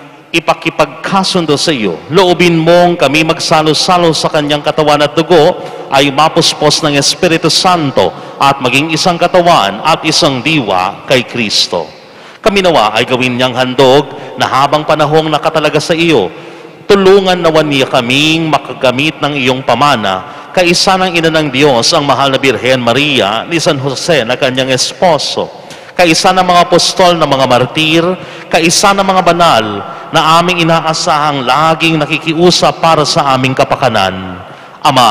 ipakipagkasundo sa iyo. Loobin mong kami magsalo-salo sa kanyang katawan at dugo ay mapuspos ng Espiritu Santo at maging isang katawan at isang diwa kay Kristo. Kami nawa ay gawin niyang handog na habang panahong nakatalaga sa iyo, tulungan nawa niya kaming makagamit ng iyong pamana, kaisa ng ina ng Diyos, ang mahal na Birhen Maria, ni San Jose na kanyang esposo, kaisa ng mga apostol na mga martir, kaisa ng mga banal na aming inaasahang laging nakikiusap para sa aming kapakanan. Ama,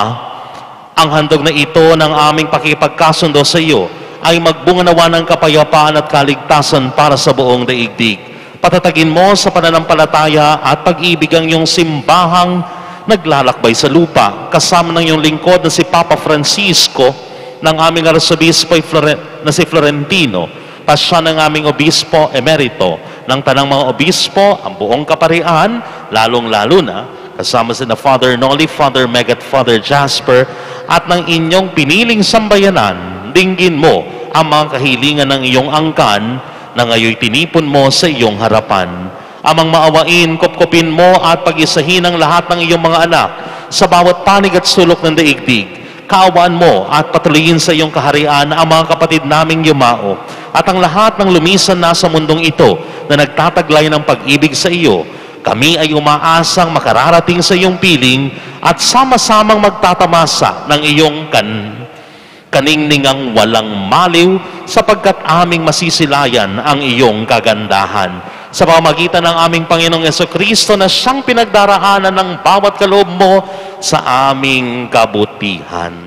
ang handog na ito ng aming pakipagkasundo sa iyo ay magbunga nawa ng kapayapaan at kaligtasan para sa buong daigdig. Patatagin mo sa pananampalataya at pag-ibig ang iyong simbahang naglalakbay sa lupa, kasama ng iyong lingkod na si Papa Francisco, ng aming Arsobispo na si Florentino, pasya ng aming Obispo Emerito, ng tanang mga Obispo, ang buong kaparian, lalong-lalo na, kasama si na Father Noli, Father Megat, Father Jasper, at ng inyong piniling sambayanan, dinggin mo ang mga kahilingan ng iyong angkan na ngayon tinipon mo sa iyong harapan. Amang maawain, kopkopin mo at pag-isahin ang lahat ng iyong mga anak sa bawat panig at sulok ng daigdig. Kaawaan mo at patuloyin sa iyong kaharian ang mga kapatid naming yumao at ang lahat ng lumisan na sa mundong ito na nagtataglay ng pag-ibig sa iyo. Kami ay umaasang makararating sa iyong piling at sama-samang magtatamasa ng iyong kan kaningning ang walang maliw, sapagkat aming masisilayan ang iyong kagandahan. Sa pamagitan ng aming Panginoong Jesucristo na siyang pinagdaraanan ng bawat kaloob mo sa aming kabutihan.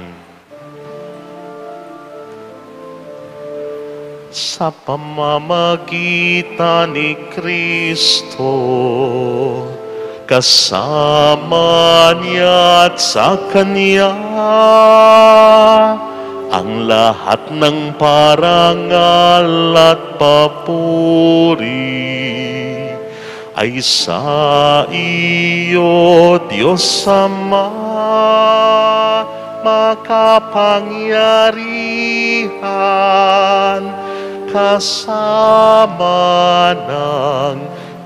Sa pamamagitan ni Kristo, kasama niya at sa Kanya, ang lahat ng parangal at papuri ay sa iyo, Diyos Ama, makapangyarihan, kasama ng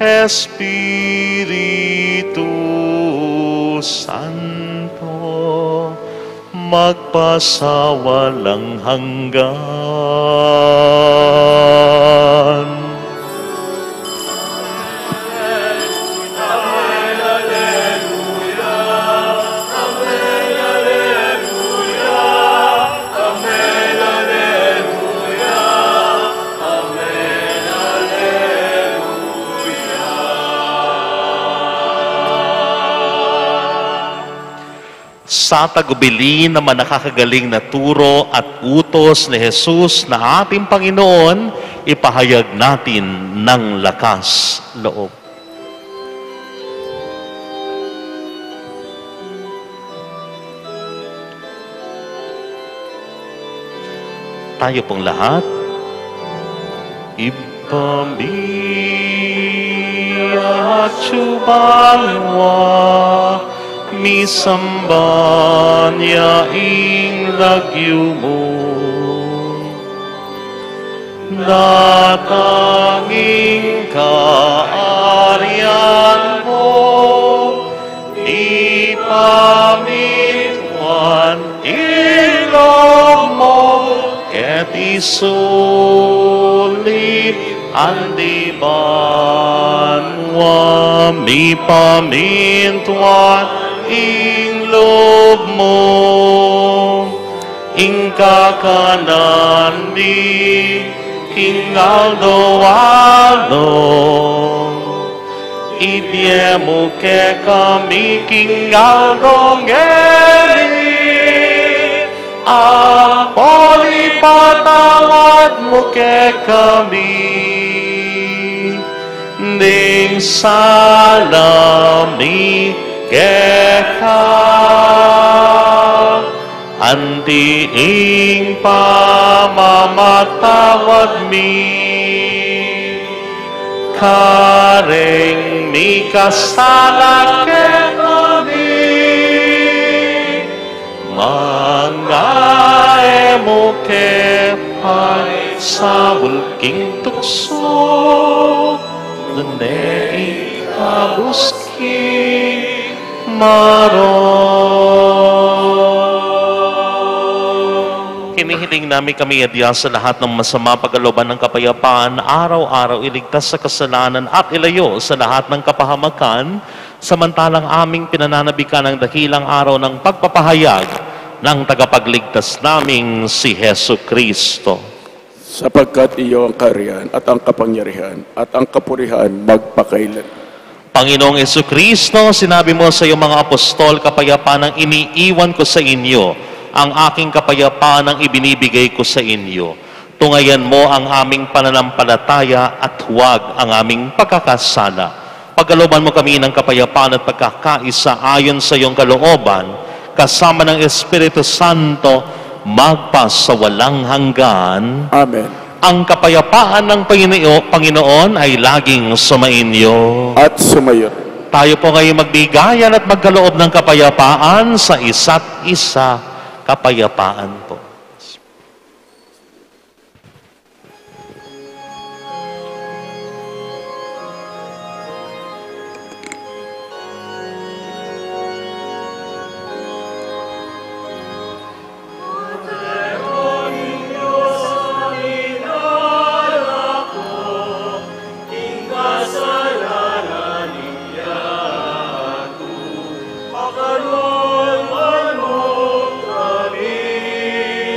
Espiritu Santo, magpasawalang hanggan. Sa tagubilin naman nakakagaling na turo at utos ni Jesus na ating Panginoon, ipahayag natin ng lakas loob. Tayo pong lahat, Ipamiyat Chubalwa, misamba niya ing lagyo mo, natanging kaarian mo, ipamituan ilong mo, ket isulit andiban wa mi pamintuan ing loob mo, ing kakanan di kingaldo-aldo, ibye mo ke kami kingaldo-ngeri, apoli patawad mo ke kami, ning salami keka antiing pamamatawad mi, kareng mi kasala kami, mangae mo kepay sa bulking tukso, nenei kabuski maron. Hinihiling namin kami adya sa lahat ng masama pagkalooban ng kapayapaan, araw-araw iligtas sa kasalanan at ilayo sa lahat ng kapahamakan, samantalang aming pinananabikan ang dakilang araw ng pagpapahayag ng tagapagligtas naming si Hesu Kristo. Sapagkat iyo ang kaharian at ang kapangyarihan at ang kapurihan magpakailan. Panginoong Jesucristo, sinabi mo sa iyong mga apostol, kapayapaan ang iniiwan ko sa inyo, ang aking kapayapaan ang ibinibigay ko sa inyo. Tungayan mo ang aming pananampalataya at huwag ang aming pagkakasala. Pagkalooban mo kami ng kapayapaan at pagkakaisa ayon sa iyong kalooban, kasama ng Espiritu Santo, magpasawalang hanggan. Amen. Ang kapayapaan ng Panginoon ay laging sumainyo. At sumayo. Tayo po ngayon magbigayan at magkaloob ng kapayapaan sa isa't isa. Kapayapaan po. Pagkalooban mo kami.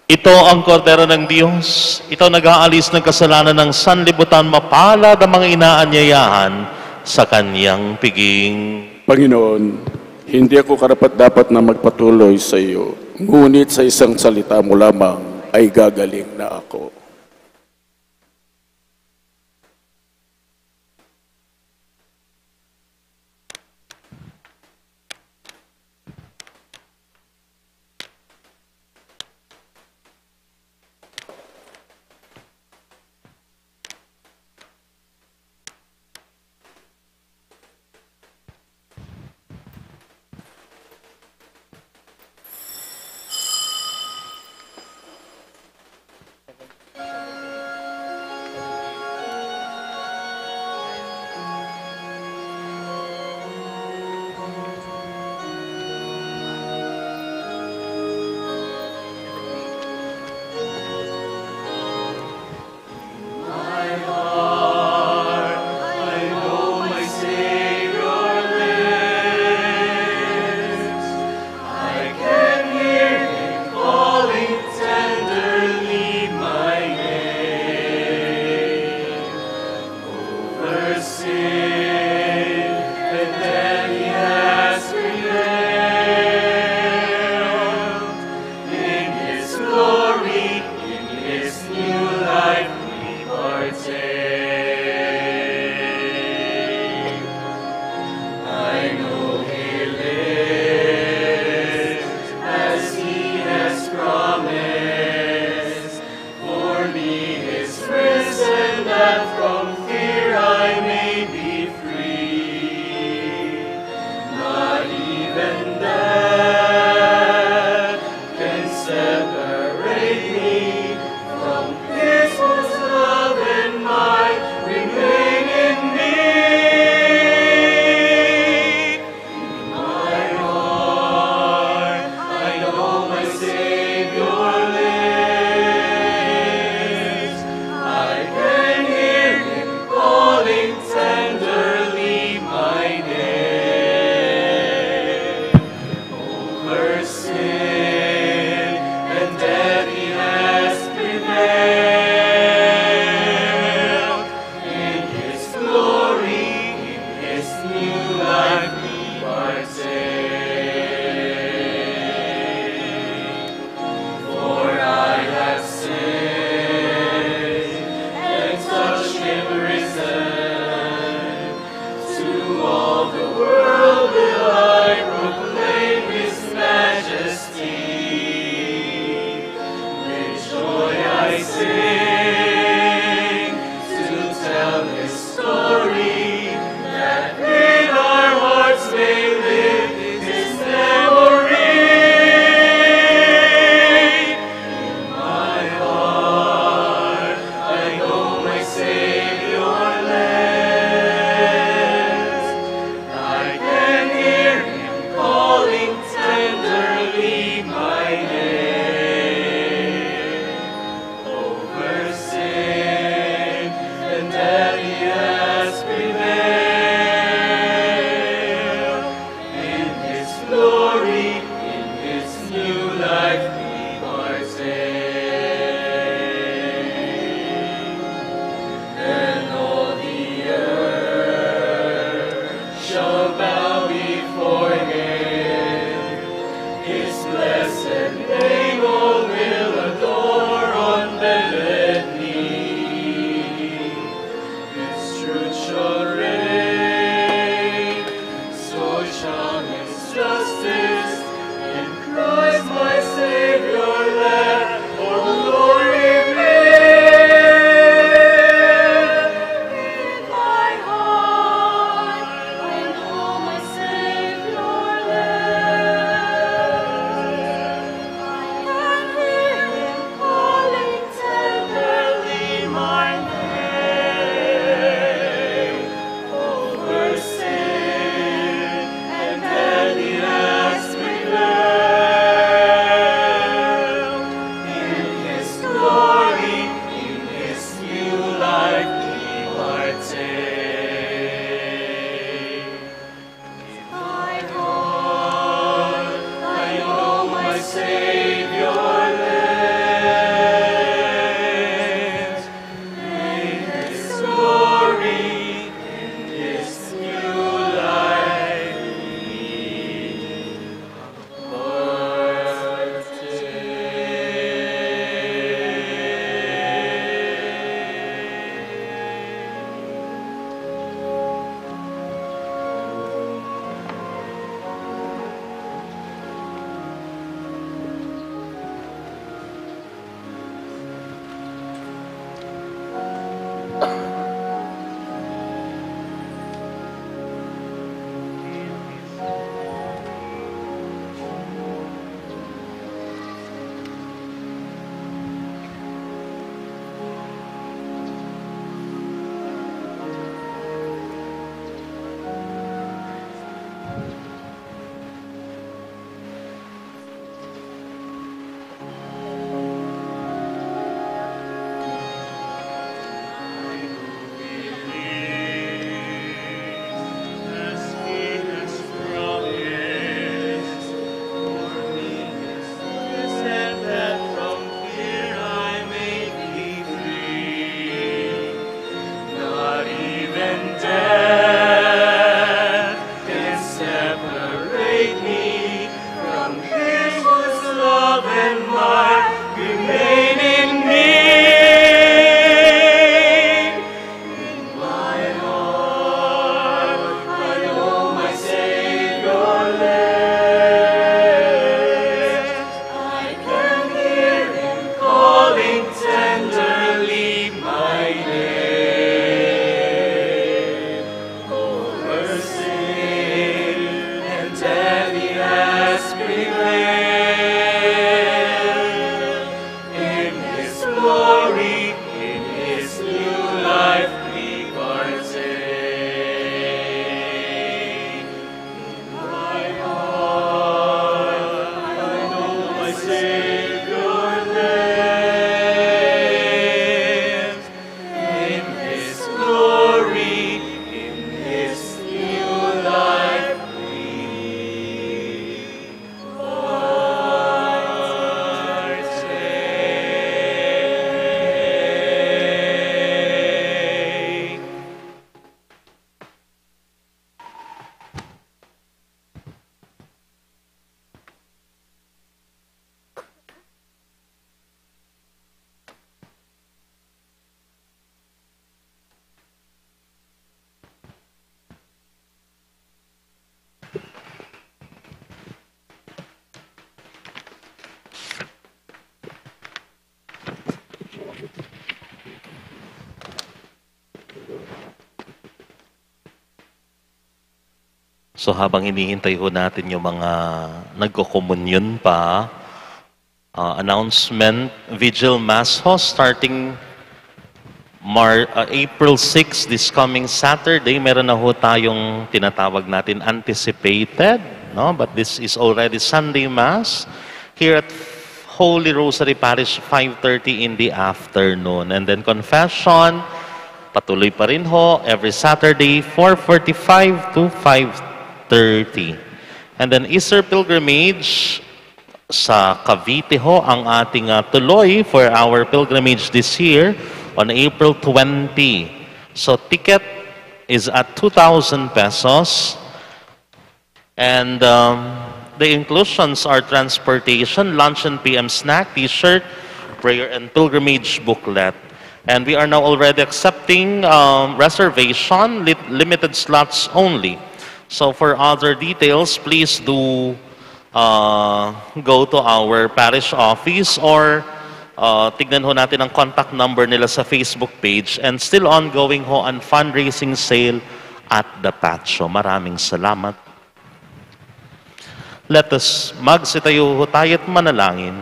Ito ang kordero ng Diyos. Ito nag-aalis ng kasalanan ng sanlibutan. Mapalad ang mga inaanyayahan sa kanyang piging. Panginoon, hindi ako karapat-dapat na magpatuloy sa iyo, ngunit sa isang salita mo lamang ay gagaling na ako. So habang hinihintay ho natin yung mga nagko-communion pa, uh, announcement, Vigil Mass ho, starting Mar uh, April sixth, this coming Saturday, meron na ho tayong tinatawag natin anticipated, no? But this is already Sunday Mass here at Holy Rosary Parish, five thirty in the afternoon. And then confession, patuloy pa rin ho, every Saturday, four forty-five to five thirty. And then Easter pilgrimage sa Cavite ho, ang ating uh, tuloy for our pilgrimage this year on April twentieth. So ticket is at two thousand pesos. And um, the inclusions are transportation, lunch and P M snack, t-shirt, prayer and pilgrimage booklet. And we are now already accepting um, reservation, li limited slots only. So for other details, please do uh, go to our parish office or uh, tignan ho natin ang contact number nila sa Facebook page. And still ongoing ho ang fundraising sale at the Patio. Maraming salamat. Let us magsitayo ho tayo at manalangin.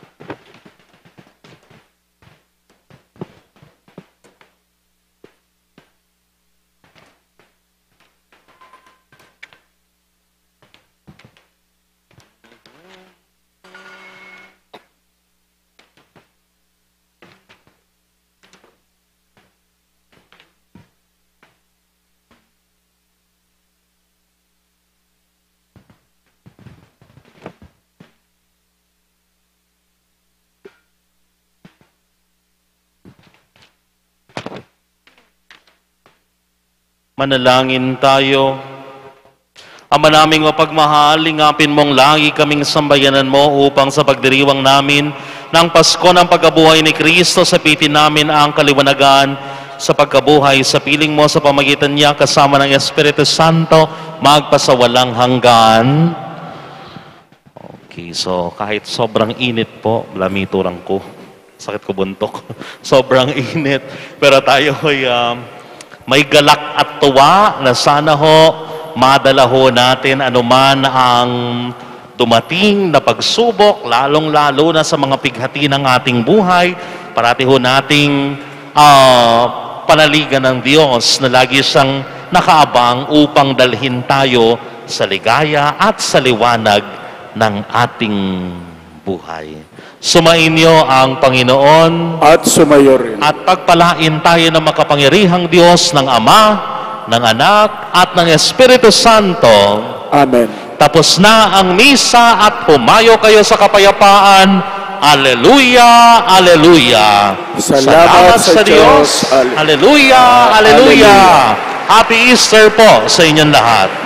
Manalangin tayo. Ama naming mapagmahal, lingapin mong lagi kaming sambayanan mo upang sa pagdiriwang namin ng Pasko ng pagkabuhay ni Kristo, sapitin namin ang kaliwanagan sa pagkabuhay sa piling mo sa pamagitan niya kasama ng Espiritu Santo magpasawalang hanggan. Okay, so kahit sobrang init po, lamiturang ko, sakit ko buntok, sobrang init, pero tayo ay um, may galak at tuwa na sana ho madala ho natin anuman ang dumating na pagsubok, lalong-lalo na sa mga pighati ng ating buhay. Parati ho nating uh, panaligan ng Diyos na lagi siyang nakaabang upang dalhin tayo sa ligaya at sa liwanag ng ating buhay. Sumainyo ang Panginoon At sumayo rin. at pagpalain tayo ng makapangyarihang Diyos ng Ama, ng Anak, at ng Espiritu Santo. Amen. Tapos na ang misa at humayo kayo sa kapayapaan. Alleluia, alleluia. Salamat sa Diyos. Alleluia, alleluia. Happy Easter po sa inyong lahat.